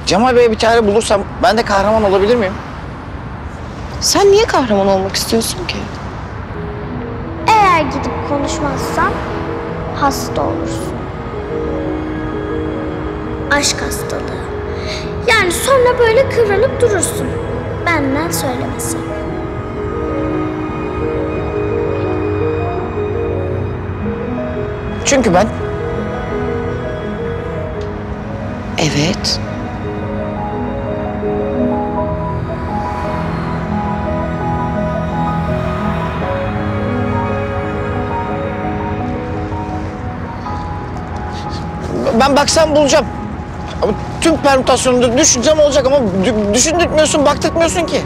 Cemal Bey'e bir çare bulursam ben de kahraman olabilir miyim? Sen niye kahraman olmak istiyorsun ki? Eğer gidip konuşmazsan hasta olursun. Aşk hastalığı. Yani sonra böyle kıvranıp durursun. Benden söylemesi. Çünkü ben... Evet. Ben baksam bulacağım. Ama tüm permütasyonunu düşüneceğim olacak ama düşündürtmüyorsun, baktırtmıyorsun ki.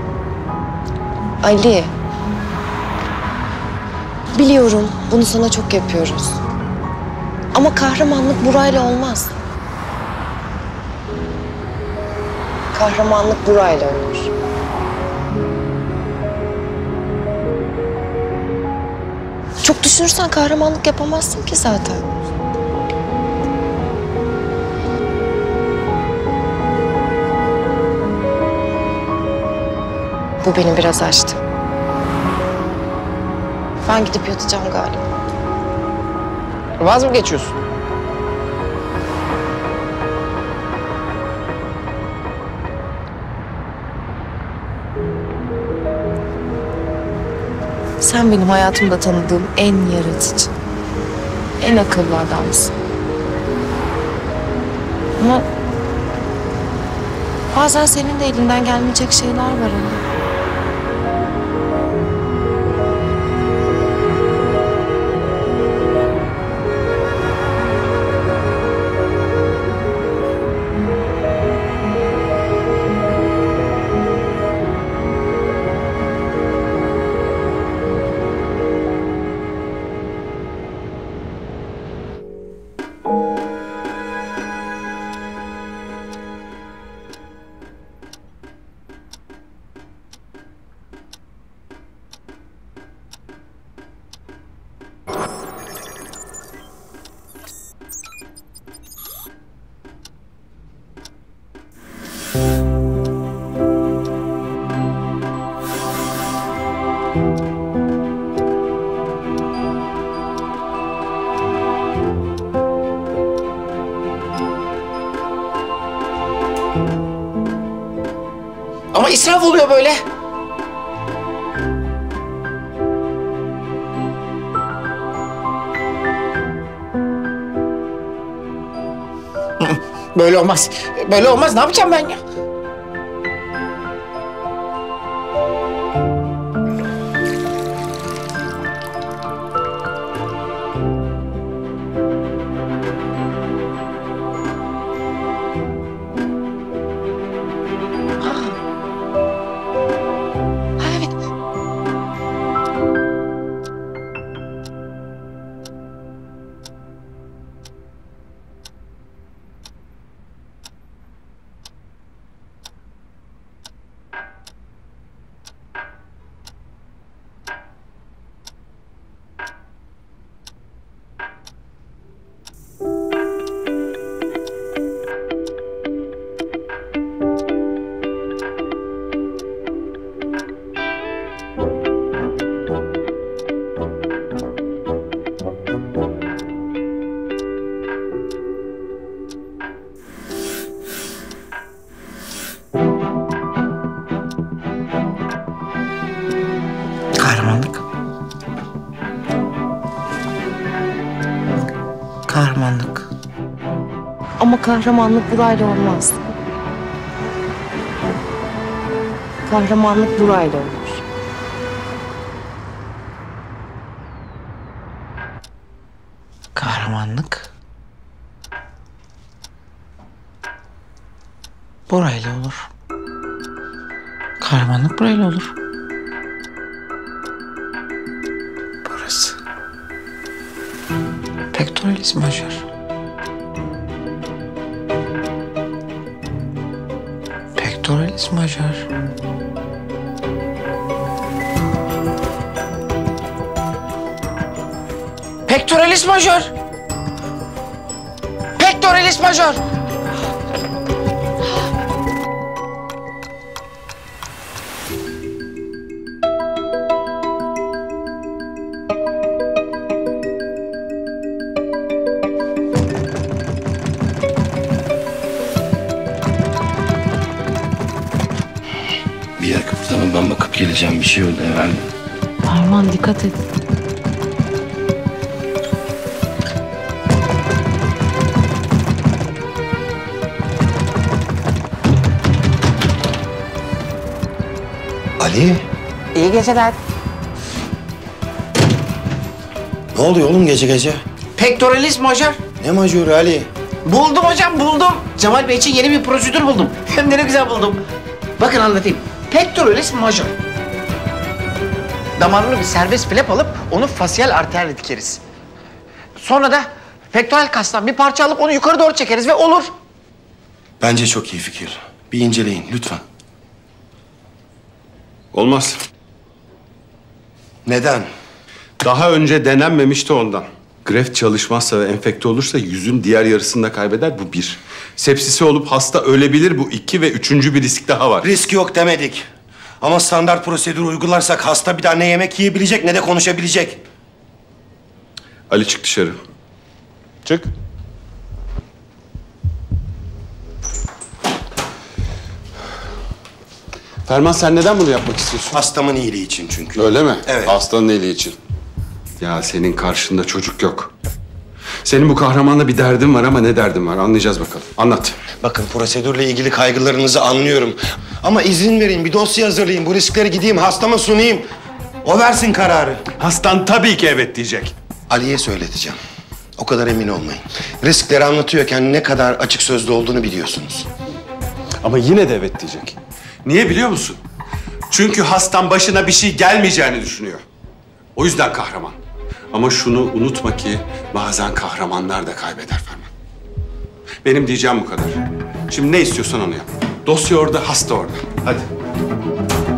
Ali. Biliyorum bunu sana çok yapıyoruz. Ama kahramanlık burayla olmaz. Kahramanlık burayla olur. Çok düşünürsen kahramanlık yapamazsın ki zaten. Bu beni biraz aştı. Ben gidip yatacağım galiba. Vaz mı geçiyorsun? Sen benim hayatımda tanıdığım en yaratıcı, en akıllı adamsın. Ama bazen senin de elinden gelmeyecek şeyler var Ali. Ama israf oluyor böyle. Böyle olmaz. Böyle olmaz. Ne yapacağım ben ya? Kahramanlık. Kahramanlık. Ama kahramanlık burayla olmaz. Kahramanlık burayla olur. Kahramanlık burayla olur. Kahramanlık burayla olur. Burası. Pectoralis major. Pectoralis major. Pectoralis major. Pectoralis major. ben bakıp geleceğim. Bir şey oldu herhalde. Arman dikkat et. Ali, İyi geceler. ne oluyor oğlum gece gece? Pektoralis majör. Ne majörü Ali? Buldum hocam, buldum. Cemal Bey için yeni bir prosedür buldum. Hem de ne güzel buldum. Bakın anlatayım. Pektoralis majör. Damarlı bir serbest flap alıp onu fasyal arterle dikeriz. Sonra da pektoral kastan bir parça alıp onu yukarı doğru çekeriz ve olur. Bence çok iyi fikir. Bir inceleyin lütfen. Olmaz. Neden? Daha önce denenmemişti ondan. Greft çalışmazsa ve enfekte olursa yüzün diğer yarısını da kaybeder. Bu bir. Sepsisi olup hasta ölebilir. Bu iki ve üçüncü bir risk daha var. Risk yok demedik. Ama standart prosedür uygularsak hasta bir daha ne yemek yiyebilecek ne de konuşabilecek. Ali çık dışarı. Çık. Ferman sen neden bunu yapmak istiyorsun? Hastamın iyiliği için çünkü. Öyle mi? Evet. Hastanın iyiliği için. Ya senin karşında çocuk yok. Senin bu kahramanla bir derdin var ama ne derdin var? Anlayacağız bakalım. Anlat. Bakın prosedürle ilgili kaygılarınızı anlıyorum. Ama izin verin bir dosya hazırlayayım. Bu riskleri gideyim hastama sunayım. O versin kararı. Hastan tabii ki evet diyecek. Ali'ye söyleteceğim. O kadar emin olmayın. Riskleri anlatıyorken ne kadar açık sözlü olduğunu biliyorsunuz. Ama yine de evet diyecek. Niye biliyor musun? Çünkü hastan başına bir şey gelmeyeceğini düşünüyor. O yüzden kahraman. Ama şunu unutma ki bazen kahramanlar da kaybeder Ferman. Benim diyeceğim bu kadar. Şimdi ne istiyorsan onu yap. Dosya orada, hasta orada. Hadi.